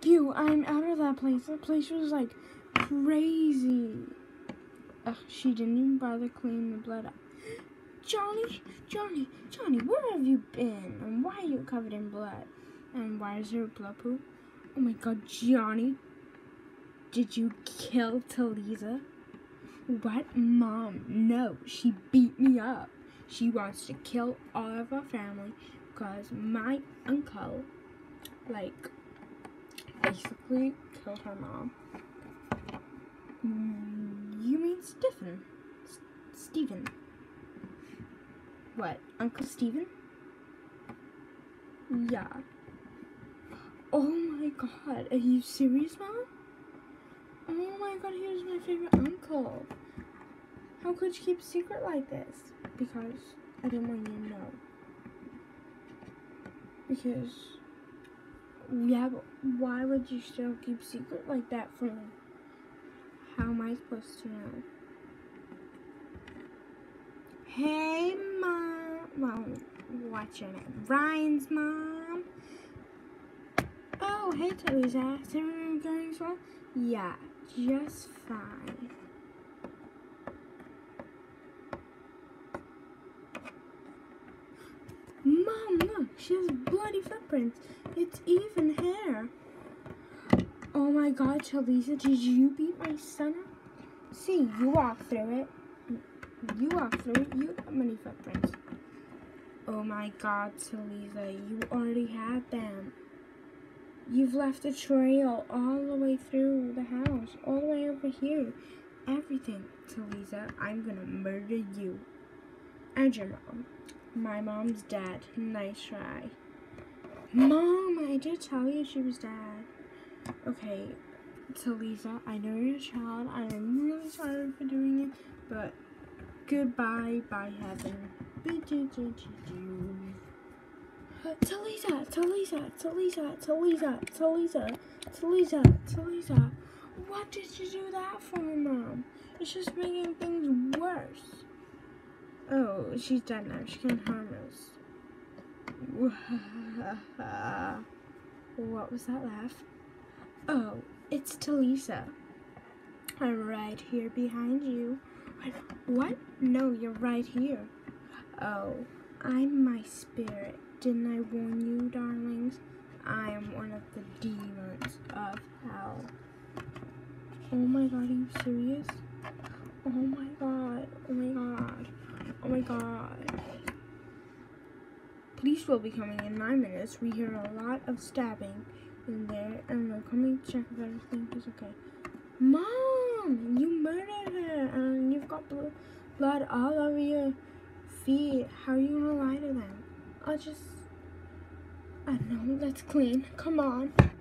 Phew, I'm out of that place. That place was like crazy. Ugh, she didn't even bother cleaning the blood up. Johnny, where have you been? And why are you covered in blood? And why is there a blood pool? Oh my god, Johnny. Did you kill Talisa? What? Mom, no. She beat me up. She wants to kill all of our family because my uncle, like, basically killed her mom. You mean Stephen? What, Uncle Stephen? Yeah. Oh my god, are you serious, Mom? Oh my god, he was my favorite uncle. How could you keep a secret like this? Because I didn't want you to know. Because, yeah, but why would you still keep a secret like that from me? How am I supposed to know? Hey, Mom. Well, what's your name? Ryan's mom. Oh, hey, Talisa. Is everything going well? Yeah, just fine. Mom, look. She has bloody footprints. It's even hair. Oh my god, Talisa, did you beat my son up? See, you walked through it. You have many footprints. Oh my god, Talisa, you already had them. You've left a trail all the way through the house, all the way over here. Everything, Talisa, I'm gonna murder you. And your mom. My mom's dead. Nice try. Mom, I did tell you she was dead. Okay, Talisa, I know you're a child. I am really sorry for doing it, but goodbye, bye heaven. Talisa, what did you do that for, Mom? It's just making things worse. Oh, she's dead now. She can't harm us. What was that laugh? Oh, it's Talisa. I'm right here behind you. What? No, you're right here. Oh, I'm my spirit. Didn't I warn you, darlings? I am one of the demons of hell. Oh my god, are you serious? Oh my god, oh my god, oh my god. Police will be coming in 9 minutes. We hear a lot of stabbing in there, and they're coming to check if everything is okay. Mom, you murdered her, and you've got blood all over your feet. How are you gonna lie to them? I don't know, let's clean. Come on.